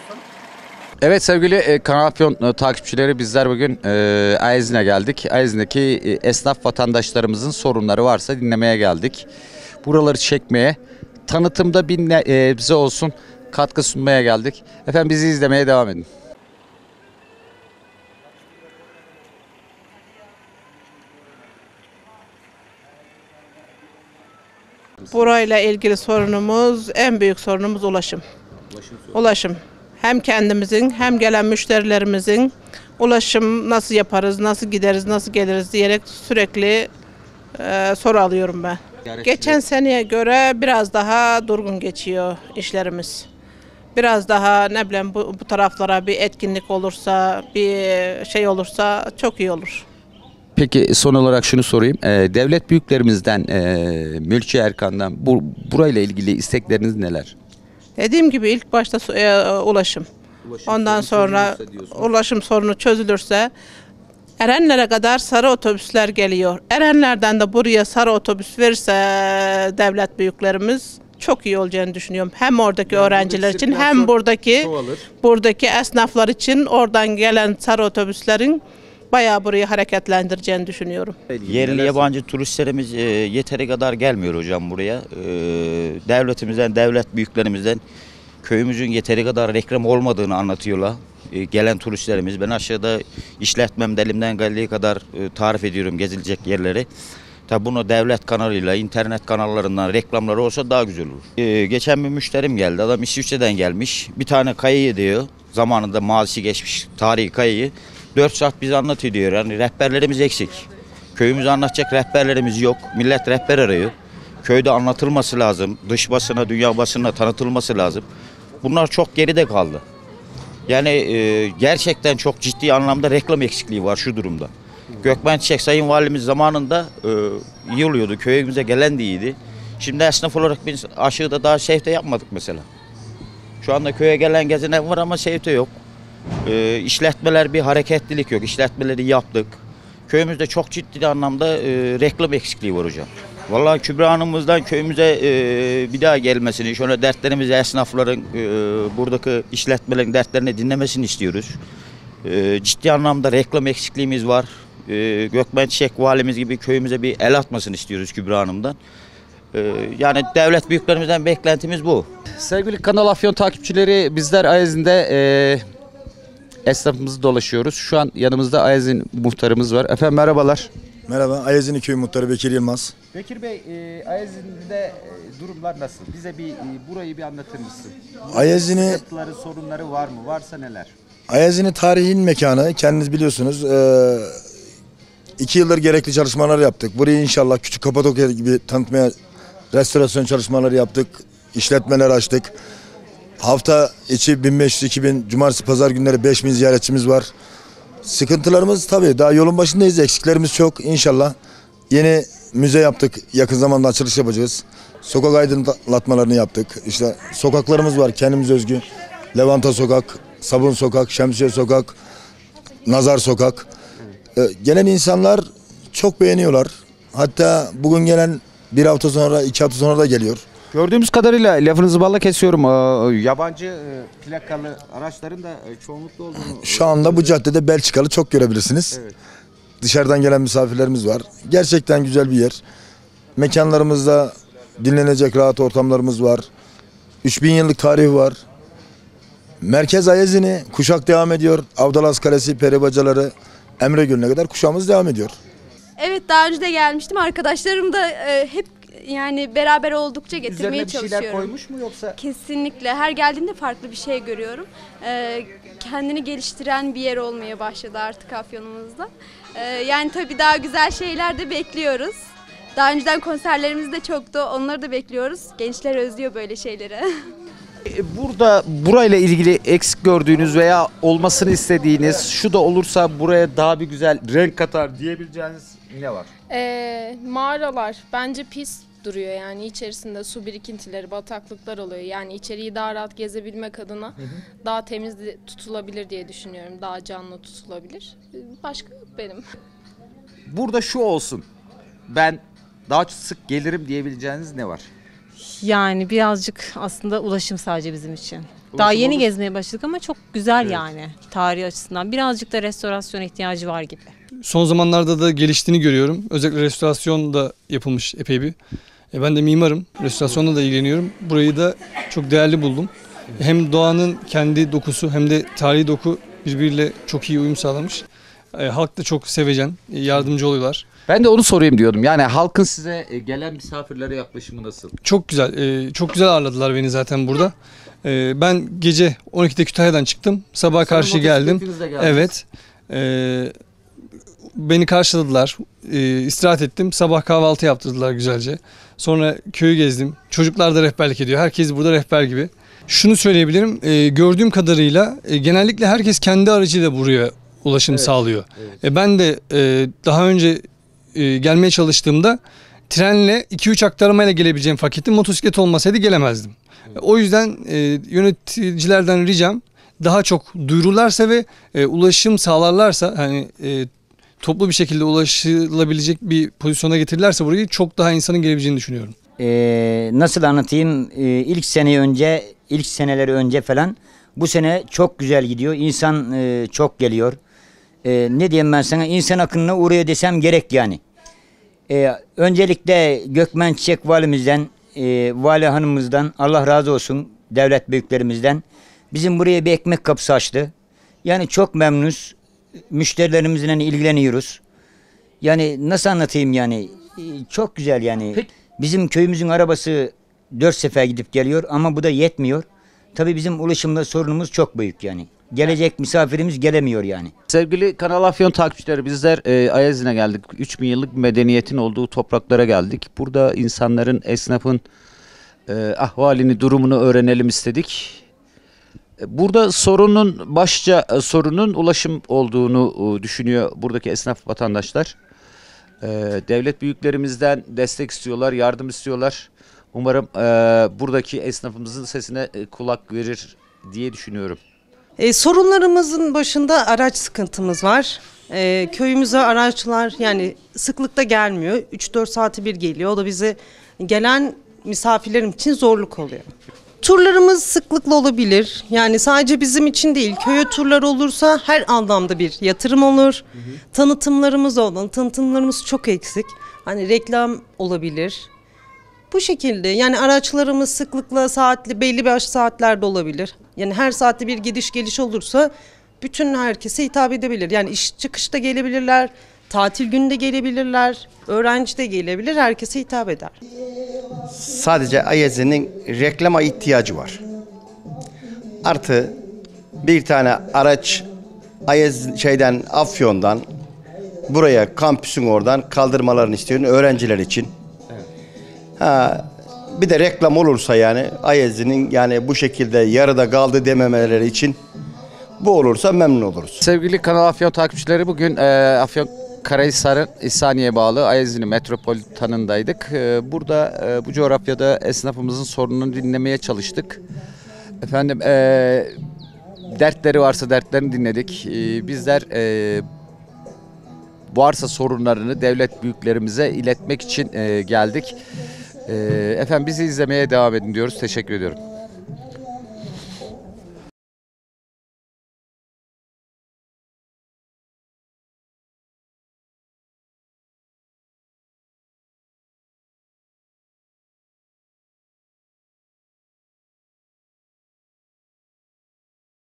Evet sevgili Kanal Afyon takipçileri, bizler bugün Ayazin'e geldik. Ayazin'deki esnaf vatandaşlarımızın sorunları varsa dinlemeye geldik. Buraları çekmeye, tanıtımda bize olsun katkı sunmaya geldik. Efendim bizi izlemeye devam edin. Burayla ilgili sorunumuz, en büyük sorunumuz ulaşım. Ulaşım. Hem kendimizin hem gelen müşterilerimizin ulaşım nasıl yaparız, nasıl gideriz, nasıl geliriz diyerek sürekli soru alıyorum ben. Geçen seneye göre biraz daha durgun geçiyor işlerimiz. Biraz daha ne bileyim bu taraflara bir etkinlik olursa, bir şey olursa çok iyi olur. Peki son olarak şunu sorayım. Devlet büyüklerimizden, Mülki Erkan'dan burayla ilgili istekleriniz neler? Dediğim gibi ilk başta ulaşım. Ondan sonra ulaşım sorunu çözülürse Erenler'e kadar sarı otobüsler geliyor. Erenler'den de buraya sarı otobüs verirse devlet büyüklerimiz çok iyi olacağını düşünüyorum. Hem oradaki öğrenciler için hem buradaki esnaflar için oradan gelen sarı otobüslerin bayağı burayı hareketlendireceğini düşünüyorum. Yerli yabancı turistlerimiz yeteri kadar gelmiyor hocam buraya. Devletimizden, devlet büyüklerimizden köyümüzün yeteri kadar reklam olmadığını anlatıyorlar. Gelen turistlerimiz, ben aşağıda işletmemde elimden geldiği kadar tarif ediyorum gezilecek yerleri. Tabi bunu devlet kanalıyla, internet kanallarından reklamları olsa daha güzel olur. Geçen bir müşterim geldi, adam İsviçre'den gelmiş. Bir tane kayayı diyor, zamanında mazisi geçmiş tarihi kayayı 4 saat bize anlatıyor diyor. Yani rehberlerimiz eksik. Köyümüzü anlatacak rehberlerimiz yok. Millet rehber arıyor. Köyde anlatılması lazım. Dış basına, dünya basına tanıtılması lazım. Bunlar çok geride kaldı. Yani gerçekten çok ciddi anlamda reklam eksikliği var şu durumda. Gökmen Çiçek Sayın Valimiz zamanında iyi oluyordu. Köyümüze gelen de iyiydi. Şimdi esnaf olarak biz aşığıda daha sevte yapmadık mesela. Şu anda köye gelen gezinen var ama sevte yok. İşletmeler bir hareketlilik yok. İşletmeleri yaptık. Köyümüzde çok ciddi anlamda reklam eksikliği var hocam. Vallahi Kübra Hanım'ımızdan köyümüze bir daha gelmesini, şöyle dertlerimizi esnafların, buradaki işletmelerin dertlerini dinlemesini istiyoruz. Ciddi anlamda reklam eksikliğimiz var. Gökmen Çiçek valimiz gibi köyümüze bir el atmasını istiyoruz Kübra Hanım'dan. Yani devlet büyüklerimizden beklentimiz bu. Sevgili Kanal Afyon takipçileri, bizler Ayazin'de esnafımızı dolaşıyoruz. Şu an yanımızda Ayazin muhtarımız var. Efendim merhabalar. Merhaba, Ayazin'i köy muhtarı Bekir Yılmaz. Bekir Bey, Ayazin'de durumlar nasıl? Bize burayı bir anlatır mısın? Ayazin'i, Sıkıntıları, sorunları var mı? Varsa neler? Ayazin'i tarihin mekanı, kendiniz biliyorsunuz. 2 yıldır gerekli çalışmalar yaptık. Burayı inşallah küçük Kapadokya gibi tanıtmaya restorasyon çalışmaları yaptık. İşletmeler açtık. Hafta içi 1500-2000, cumartesi pazar günleri 5000 ziyaretçimiz var. Sıkıntılarımız tabii daha yolun başındayız. Eksiklerimiz çok. İnşallah yeni müze yaptık. Yakın zamanda açılış yapacağız. Sokak aydınlatmalarını yaptık. İşte sokaklarımız var kendimize özgü. Levanta Sokak, Sabun Sokak, Şemsiye Sokak, Nazar Sokak. Gelen insanlar çok beğeniyorlar. Hatta bugün gelen 1 hafta sonra, 2 hafta sonra da geliyor. Gördüğümüz kadarıyla, lafınızı balla kesiyorum, yabancı plakalı araçların da çoğunlukla olduğunu... Şu anda bu caddede Belçikalı çok görebilirsiniz. Evet. Dışarıdan gelen misafirlerimiz var. Gerçekten güzel bir yer. Mekanlarımızda dinlenecek rahat ortamlarımız var. 3000 yıllık tarihi var. Merkez Ayazin'i kuşak devam ediyor. Avdalas Kalesi, Peribacaları, Emregöl'üne kadar kuşağımız devam ediyor. Evet, daha önce de gelmiştim. Arkadaşlarım da hep yani beraber oldukça getirmeye çalışıyorum. Üzerine bir şeyler koymuş mu yoksa? Kesinlikle. Her geldiğimde farklı bir şey görüyorum. Kendini geliştiren bir yer olmaya başladı artık Afyon'umuzda. Yani tabii daha güzel şeyler de bekliyoruz. Daha önceden konserlerimiz de çoktu. Onları da bekliyoruz. Gençler özlüyor böyle şeyleri. Burayla ilgili eksik gördüğünüz veya olmasını istediğiniz, şu da olursa buraya daha bir güzel renk katar diyebileceğiniz ne var? Mağaralar bence pis duruyor, yani içerisinde su birikintileri, bataklıklar oluyor. Yani içeriği daha rahat gezebilmek adına daha temiz tutulabilir diye düşünüyorum. Daha canlı tutulabilir. Başka yok benim. Burada şu olsun, ben daha sık gelirim diyebileceğiniz ne var? Yani birazcık aslında ulaşım sadece bizim için. Daha Ulaşım yeni olur. gezmeye başladık ama çok güzel yani tarihi açısından. Birazcık da restorasyon ihtiyacı var gibi. Son zamanlarda da geliştiğini görüyorum. Özellikle restorasyon da yapılmış epey bir. Ben de mimarım. Restorasyonla da ilgileniyorum. Burayı da çok değerli buldum. Hem doğanın kendi dokusu hem de tarihi doku birbiriyle çok iyi uyum sağlamış. Halk da çok sevecen, yardımcı oluyorlar. Ben de onu sorayım diyordum. Yani halkın size gelen misafirlere yaklaşımı nasıl? Çok güzel, çok güzel ağırladılar beni zaten burada. Ben gece 12'de Kütahya'dan çıktım. Sabaha karşı geldim. Motosikletinizle geldiniz. Evet. Beni karşıladılar. İstirahat ettim. Sabah kahvaltı yaptırdılar güzelce. Sonra köyü gezdim. Çocuklar da rehberlik ediyor. Herkes burada rehber gibi. Şunu söyleyebilirim. Gördüğüm kadarıyla genellikle herkes kendi aracıyla buraya ulaşım sağlıyor. Evet. Ben de daha önce gelmeye çalıştığımda trenle 2-3 aktarmayla gelebileceğim fakirdim. Motosiklet olmasaydı gelemezdim. O yüzden yöneticilerden ricam daha çok duyururlarsa ve ulaşım sağlarlarsa hani toplu bir şekilde ulaşılabilecek bir pozisyona getirirlerse burayı çok daha insanın gelebileceğini düşünüyorum. Nasıl anlatayım? İlk seneleri önce falan bu sene çok güzel gidiyor. İnsan çok geliyor. Ne diyeyim ben sana? İnsan akınına uğruyor desem gerek yani. Öncelikle Gökmen Çiçek valimizden, vali hanımımızdan Allah razı olsun, devlet büyüklerimizden bizim buraya bir ekmek kapısı açtı. Yani çok memnunuz. Müşterilerimizle ilgileniyoruz. Yani nasıl anlatayım yani? Çok güzel yani. Peki. Bizim köyümüzün arabası 4 sefer gidip geliyor ama bu da yetmiyor. Tabii bizim ulaşımda sorunumuz çok büyük yani. Gelecek misafirimiz gelemiyor yani. Sevgili Kanal Afyon takipçileri, bizler Ayazin'e geldik. 3000 yıllık bir medeniyetin olduğu topraklara geldik. Burada insanların, esnafın ahvalini, durumunu öğrenelim istedik. Burada sorunun ulaşım olduğunu düşünüyor buradaki esnaf vatandaşlar. Devlet büyüklerimizden destek istiyorlar, yardım istiyorlar. Umarım buradaki esnafımızın sesine kulak verir diye düşünüyorum. Sorunlarımızın başında araç sıkıntımız var. Köyümüze araçlar yani sıklıkta gelmiyor. 3-4 saati bir geliyor. O da bize gelen misafirlerim için zorluk oluyor. Turlarımız sıklıkla olabilir. Yani sadece bizim için değil. Köye turlar olursa her anlamda bir yatırım olur. Tanıtımlarımız olur. Tanıtımlarımız çok eksik. Hani reklam olabilir. Bu şekilde yani araçlarımız sıklıkla belli başlı saatlerde olabilir. Yani her saatte bir gidiş geliş olursa bütün herkese hitap edebilir. Yani iş çıkışta gelebilirler, tatil günde gelebilirler, öğrenci de gelebilir, herkese hitap eder. Sadece Ayazi'nin reklama ihtiyacı var. Artı bir tane araç Afyon'dan buraya kampüsün oradan kaldırmalarını istiyorum öğrenciler için. Bir de reklam olursa yani Ayazi'nin yani bu şekilde yarıda kaldı dememeleri için bu olursa memnun oluruz. Sevgili Kanal Afyon takipçileri, bugün Afyon Karahisar'ın İhsaniye bağlı Ayazini metropolitanındaydık. Burada bu coğrafyada esnafımızın sorununu dinlemeye çalıştık. Efendim dertleri varsa dertlerini dinledik. Bizler varsa sorunlarını devlet büyüklerimize iletmek için geldik. Efendim bizi izlemeye devam edin diyoruz. Teşekkür ediyorum.